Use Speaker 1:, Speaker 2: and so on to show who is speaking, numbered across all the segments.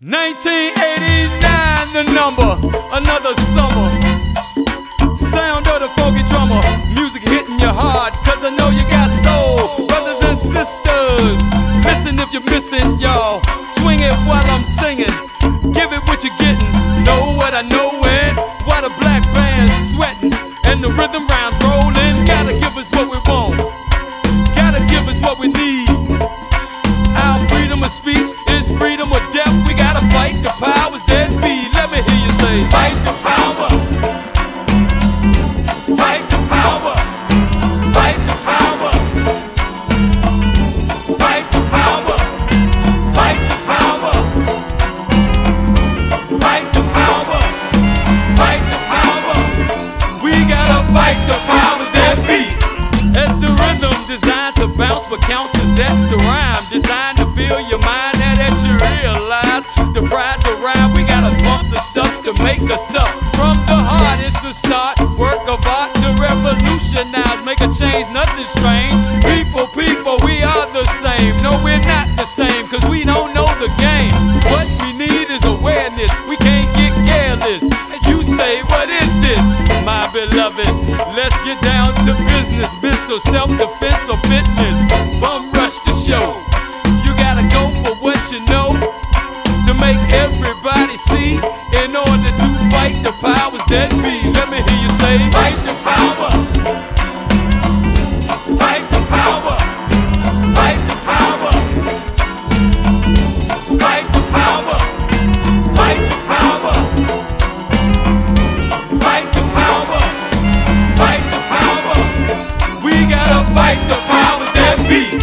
Speaker 1: 1989, the number, another summer. Sound of the funky drummer, music hitting you hard, cause I know you got soul. Brothers and sisters, listen if you're missing, y'all. Swing it while I'm singing, give it what you're getting. Know what I know when, while the black band's sweating and the rhythm rounds rolling. Gotta give us what we want, gotta give us what we need. Our freedom of speech is freedom or death. We gotta fight the powers that be. Let me hear you say, fight the power, fight the power, fight the power, fight the power, fight the power, fight the power, fight the power. We gotta fight the powers that be. As the rhythm designed to bounce, what counts is that the rhyme designed to fill your mind. Now that you realize the pride's around, we gotta pump the stuff to make us tough. From the heart, it's a start, work of art to revolutionize, make a change, nothing strange. People, we are the same. No, we're not the same, cause we don't know the game. What we need is awareness, we can't get careless. As you say, what is this, my beloved? Let's get down to business, mental self-defense or fitness. Bum rush the show, you gotta go for what you know, to make everybody see, in order to fight the powers that be. Let me hear you say, fight the power, fight the power, fight the power, fight the power, fight the power, fight the power, fight the power. We gotta fight the powers that be.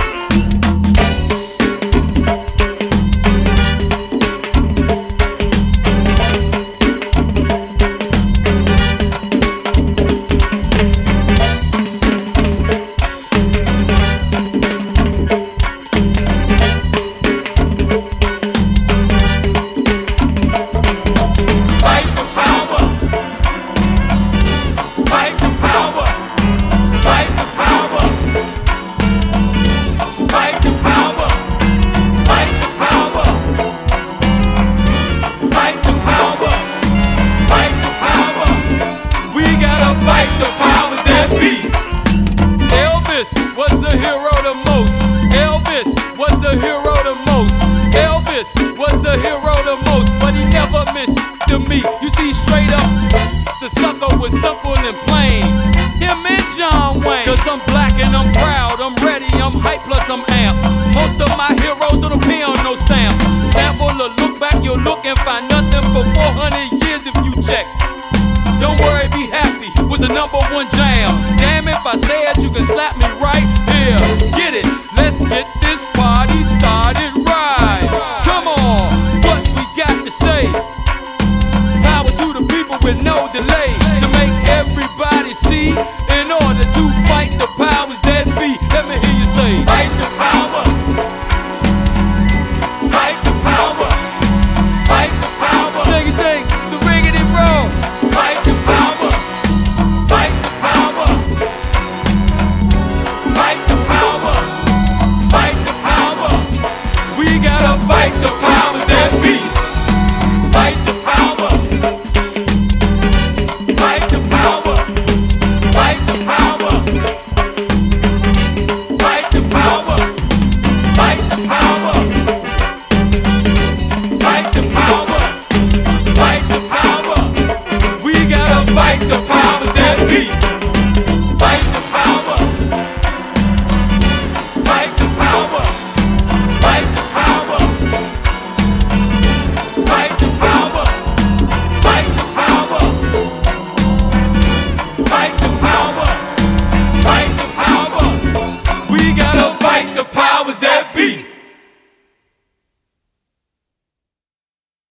Speaker 1: Elvis was a hero the most. Elvis was a hero the most. Elvis was a hero the most, but he never meant to me. You see, straight up, the sucker was simple and plain. Him and John Wayne. Cause I'm black and I'm proud, I'm ready, I'm hype, plus I'm amped. Most of my heroes don't appear on no stamps. Sample or look back, you'll look and find nothing for 400 years if you check. Don't worry, be happy, was a #1 jam. Damn, if I said you can slap me right here. Get it, let's get this party started right. Come on, what we got to say? Power to the people with no delay. To